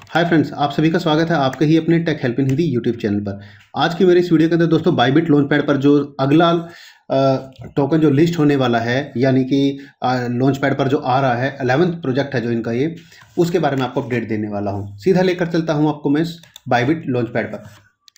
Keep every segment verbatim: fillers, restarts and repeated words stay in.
Hi friends, आप सभी का स्वागत है आपके ही अपने tech help in Hindi YouTube channel पर। आज की मेरी इस वीडियो के अंदर दोस्तों बाइबिट लॉन्च पैड पर जो अगला टोकन जो लिस्ट होने वाला है, यानी कि लॉन्च पैड पर जो आ रहा है इलेवेंथ प्रोजेक्ट है जो इनका, ये उसके बारे में आपको अपडेट देने वाला हूँ। सीधा लेकर चलता हूँ आपको मैं बाइबिट लॉन्च पैड पर।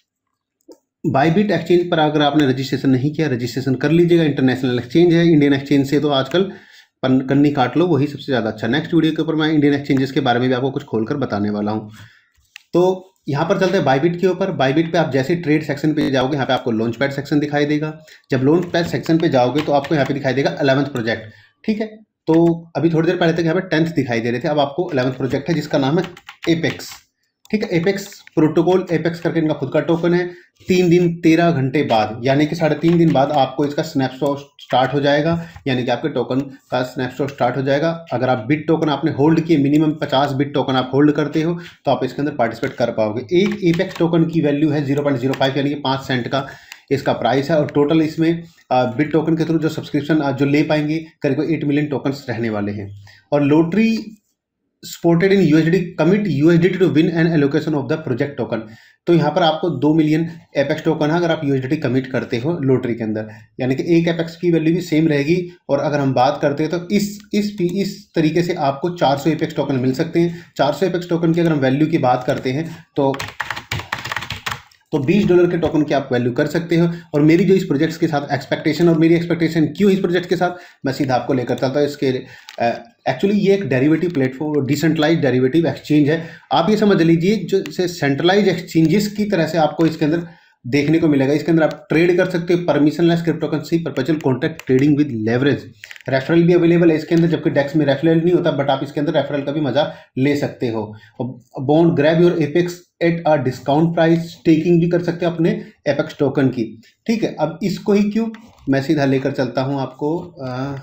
बाइबिट एक्सचेंज पर अगर आपने रजिस्ट्रेशन नहीं किया, रजिस्ट्रेशन कर लीजिएगा। इंटरनेशनल एक्सचेंज है, इंडियन एक्सचेंज से तो आजकल कन्नी काट लो, वही सबसे ज़्यादा अच्छा। नेक्स्ट वीडियो के ऊपर मैं इंडियन एक्सचेंजेस के बारे में भी आपको कुछ खोलकर बताने वाला हूँ। तो यहाँ पर चलते हैं बाइबिट के ऊपर। बाइबिट पे आप जैसे ट्रेड सेक्शन पे जाओगे, यहाँ पे आपको लॉन्च पैड सेक्शन दिखाई देगा। जब लॉन्च पैड सेक्शन पे जाओगे तो आपको यहाँ पे दिखाई देगा इलेवेंथ प्रोजेक्ट, ठीक है। तो अभी थोड़ी देर पहले तक यहाँ पे टेंथ दिखाई दे रहे थे, अब आपको इलेवेंथ प्रोजेक्ट है जिसका नाम है एपेक्स, ठीक है। एपेक्स प्रोटोकॉल, एपेक्स करके इनका खुद का टोकन है। तीन दिन तेरह घंटे बाद, यानी कि साढ़े तीन दिन बाद आपको इसका स्नैपशॉट स्टार्ट हो जाएगा, यानी कि आपके टोकन का स्नैपशॉट स्टार्ट हो जाएगा। अगर आप बिट टोकन आपने होल्ड किए, मिनिमम पचास बिट टोकन आप होल्ड करते हो, तो आप इसके अंदर पार्टिसिपेट कर पाओगे। एक एपेक्स टोकन की वैल्यू है जीरो पॉइंट जीरो फाइव, यानी कि पाँच सेंट का इसका प्राइस है। और टोटल इसमें बिट टोकन के थ्रू जो सब्सक्रिप्शन जो ले पाएंगे करीब एट मिलियन टोकन्स रहने वाले हैं। और lottery supported in USD, commit USDT to win an allocation of the project token. तो यहाँ पर आपको दो मिलियन एपेक्स टोकन है अगर आप यूएसडीटी कमिट करते हो लॉटरी के अंदर, यानी कि एक एपेक्स की वैल्यू भी सेम रहेगी। और अगर हम बात करते हैं तो इस इस इस तरीके से आपको चार सौ एपेक्स टोकन मिल सकते हैं। चार सौ एपेक्स टोकन की अगर हम वैल्यू की बात करते हैं तो तो बीस डॉलर के टोकन की आप वैल्यू कर सकते हो। और मेरी जो इस प्रोजेक्ट्स के साथ एक्सपेक्टेशन, और मेरी एक्सपेक्टेशन क्यों इस प्रोजेक्ट के साथ, मैं सीधा आपको लेकर चलता हूँ। इसके एक्चुअली ये एक derivative platform, decentralize derivative exchange है। आप ये समझ लीजिए जो से सेंट्रलाइज एक्सचेंजेस की तरह से आपको इसके अंदर देखने को मिलेगा। इसके अंदर आप ट्रेड कर सकते हो permissionless crypto currency, perpetual contract trading with leverage. Referral भी अवेलेबल है इसके अंदर, जबकि डेक्स में रेफरल नहीं होता, बट आप इसके अंदर रेफरल का भी मजा ले सकते हो। Bond grab your apex at a discount price, staking भी कर सकते हो अपने एपेक्स टोकन की, ठीक है। अब इसको ही क्यों, मैं सीधा लेकर चलता हूं आपको। आ,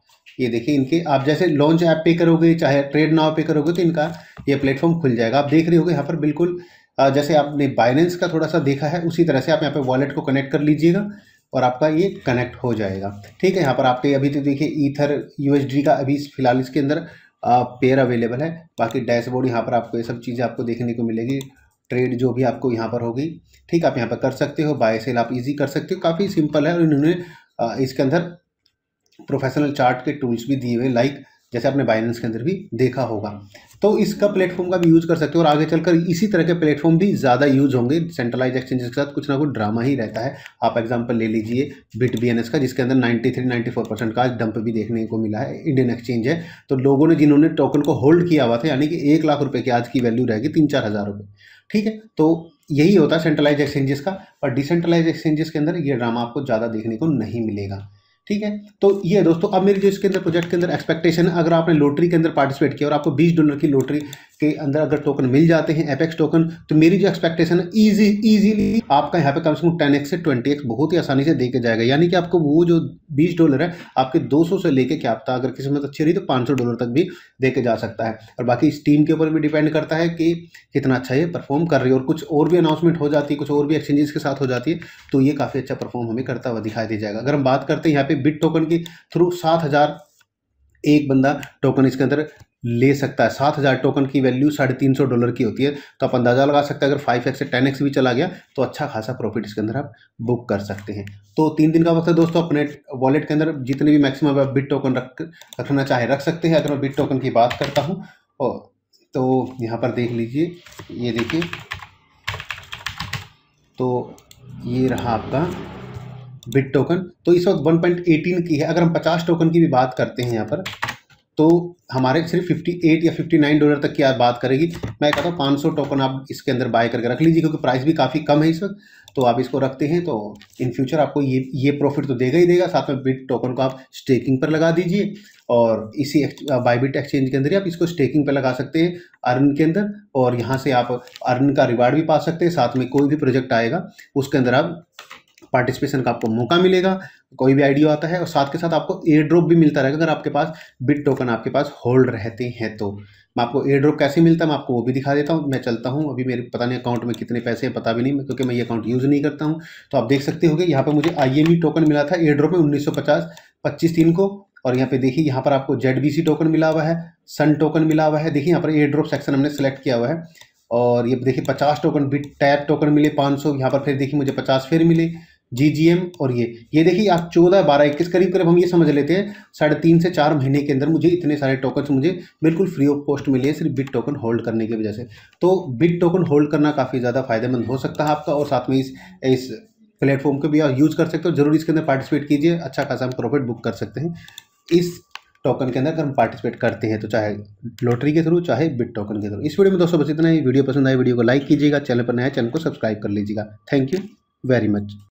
ये देखिए इनके, आप जैसे लॉन्च ऐप पे करोगे चाहे ट्रेड नाउ पे करोगे तो इनका ये प्लेटफॉर्म खुल जाएगा। आप देख रहे होगे यहाँ पर बिल्कुल जैसे आपने बाइनेंस का थोड़ा सा देखा है, उसी तरह से आप यहाँ पे वॉलेट को कनेक्ट कर लीजिएगा और आपका ये कनेक्ट हो जाएगा, ठीक है। यहाँ पर आपके अभी तो देखिए ईथर यूएसडी का अभी फिलहाल इसके अंदर पेयर अवेलेबल है। बाकी डैशबोर्ड यहाँ पर आपको ये सब चीज़ें आपको देखने को मिलेगी। ट्रेड जो भी आपको यहाँ पर होगी, ठीक, आप यहाँ पर कर सकते हो। बाय सेल आप इजी कर सकते हो, काफ़ी सिंपल है। और इन्होंने इसके अंदर प्रोफेशनल चार्ट के टूल्स भी दिए हुए, लाइक जैसे आपने बाइनेंस के अंदर भी देखा होगा। तो इसका प्लेटफॉर्म का भी यूज़ कर सकते हो। और आगे चलकर इसी तरह के प्लेटफॉर्म भी ज़्यादा यूज होंगे। सेंट्रलाइज एक्सचेंजेस के साथ कुछ ना कुछ ड्रामा ही रहता है। आप एग्जांपल ले लीजिए बिट बीएनएस का, जिसके अंदर ninety three ninety four percent का डंप भी देखने को मिला है। इंडियन एक्सचेंज है, तो लोगों ने जिन्होंने टोकन को होल्ड किया हुआ था, यानी कि एक लाख रुपये की आज की वैल्यू रहेगी तीन चार हज़ार रुपये, ठीक है। तो यही होता है सेंट्रलाइज एक्सचेंजेस का। और डिसेंट्रलाइज एक्सचेंजेस के अंदर ये ड्रामा आपको ज़्यादा देखने को नहीं मिलेगा, ठीक है। तो ये दोस्तों अब मेरी जो इसके अंदर प्रोजेक्ट के अंदर एक्सपेक्टेशन है, अगर आपने लॉटरी के अंदर पार्टिसिपेट किया और आपको बीस डॉलर की लॉटरी के अंदर अगर टोकन मिल जाते हैं एपेक्स टोकन, तो मेरी जो एक्सपेक्टेशन है इजी इजीली आपका यहाँ पे कम से कम टेन एक्स से ट्वेंटी एक्स बहुत ही आसानी से दे के जाएगा। यानी कि आपको वो जो बीस डॉलर है आपके दो सौ से लेके, क्या पता अगर किस्मत अच्छी रही तो पाँच सौ डॉलर तक भी दे के जा सकता है। और बाकी इस टीम के ऊपर भी डिपेंड करता है कि कितना अच्छा ये परफॉर्म कर रही है। और कुछ और भी अनाउंसमेंट हो जाती है, कुछ और भी एक्सचेंजेस के साथ हो जाती है, तो ये काफ़ी अच्छा परफॉर्म हमें करता हुआ दिखाई दे जाएगा। अगर हम बात करते हैं यहाँ पे बिट टोकन की थ्रू सात हज़ार एक बंदा टोकन इसके अंदर ले सकता है। सात हज़ार टोकन की वैल्यू साढ़े तीन सौ डॉलर की होती है, तो आप अंदाजा लगा सकते हैं अगर फाइव एक्स से टेन एक्स भी चला गया तो अच्छा खासा प्रॉफिट इसके अंदर आप बुक कर सकते हैं। तो तीन दिन का वक्त है दोस्तों, अपने वॉलेट के अंदर जितने भी मैक्सिमम आप बिट टोकन रख रखना चाहे रख सकते हैं। अगर मैं बिट टोकन की बात करता हूँ तो यहाँ पर देख लीजिए, ये देखिए, तो ये रहा आपका बिट टोकन। तो इस वक्त वन पॉइंट एटीन की है। अगर हम पचास टोकन की भी बात करते हैं यहाँ पर, तो हमारे सिर्फ अट्ठावन या उनसठ डॉलर तक की आप बात करेगी। मैं कहता हूँ पाँच सौ टोकन आप इसके अंदर बाय करके रख लीजिए, क्योंकि प्राइस भी काफ़ी कम है इस वक्त। तो आप इसको रखते हैं तो इन फ्यूचर आपको ये ये प्रॉफिट तो देगा ही देगा। साथ में बिट टोकन को आप स्टेकिंग पर लगा दीजिए, और इसी बाइबिट एक्सचेंज के अंदर ही आप इसको स्टेकिंग पर लगा सकते हैं अर्न के अंदर, और यहाँ से आप अर्न का रिवार्ड भी पा सकते हैं। साथ में कोई भी प्रोजेक्ट आएगा उसके अंदर आप पार्टिसिपेशन का आपको मौका मिलेगा, कोई भी आइडिया आता है। और साथ के साथ आपको एयर ड्रॉप भी मिलता रहेगा अगर आपके पास बिट टोकन आपके पास होल्ड रहते हैं। तो मैं आपको एयर ड्रॉप कैसे मिलता है मैं आपको वो भी दिखा देता हूँ। मैं चलता हूँ, अभी मेरे पता नहीं अकाउंट में कितने पैसे हैं, पता भी नहीं, क्योंकि मैं ये अकाउंट यूज़ नहीं करता हूँ। तो आप देख सकते होंगे यहाँ पर मुझे आई एम ई टोकन मिला था एयर ड्रॉप में उन्नीस सौ पचास पच्चीस तीन को। और यहाँ पे देखिए यहाँ पर आपको जेड बी सी टोकन मिला हुआ है, सन टोकन मिला हुआ है। देखिए यहाँ पर एयर ड्रॉप सेक्शन हमने सेलेक्ट किया हुआ है, और ये देखिए पचास टोकन बिट टैप टोकन मिले पाँच सौ, यहाँ पर फिर देखिए मुझे पचास फिर मिले जी जी एम। और ये ये देखिए आप चौदह बारह इक्कीस करीब करीब हम ये समझ लेते हैं साढ़े तीन से चार महीने के अंदर मुझे इतने सारे टोकन मुझे बिल्कुल फ्री ऑफ कॉस्ट मिले सिर्फ बिट टोकन होल्ड करने की वजह से। तो बिट टोकन होल्ड करना काफ़ी ज़्यादा फायदेमंद हो सकता है आपका, और साथ में इस इस प्लेटफॉर्म को भी आप यूज़ कर सकते हो। जरूर इसके अंदर पार्टिसिपेट कीजिए, अच्छा खासा हम प्रॉफिट बुक कर सकते हैं इस टोकन के अंदर अगर हम पार्टिसिपेट करते हैं, तो चाहे लॉटरी के थ्रू चाहे बिट टोकन के थ्रू। इस वीडियो में दोस्तों बस इतना ही। वीडियो पसंद आए वीडियो को लाइक कीजिएगा, चैनल पर नया है चैनल को सब्सक्राइब कर लीजिएगा। Thank you very much.